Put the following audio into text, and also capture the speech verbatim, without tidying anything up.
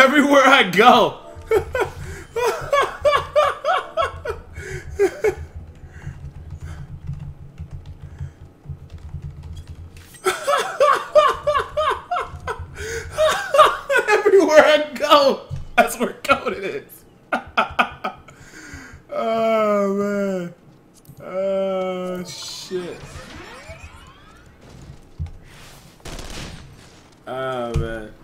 Everywhere I go. Everywhere I go, that's where coded is. Oh man. Oh shit. Oh man.